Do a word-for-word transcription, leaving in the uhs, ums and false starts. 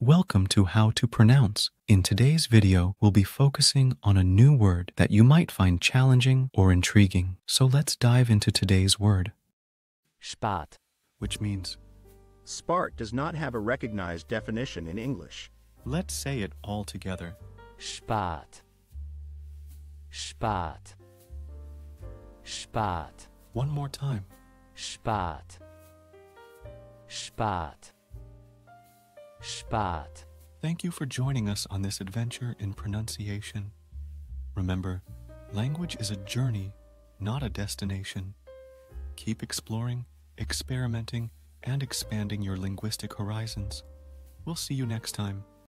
Welcome to How to Pronounce. In today's video, we'll be focusing on a new word that you might find challenging or intriguing. So let's dive into today's word. Spart. Which means, Spart does not have a recognized definition in English. let's say it all together. Spart. Spart. Spart. One more time. Spart. Spart. Spart. Thank you for joining us on this adventure in pronunciation. Remember, language is a journey, not a destination. Keep exploring, experimenting, and expanding your linguistic horizons. We'll see you next time.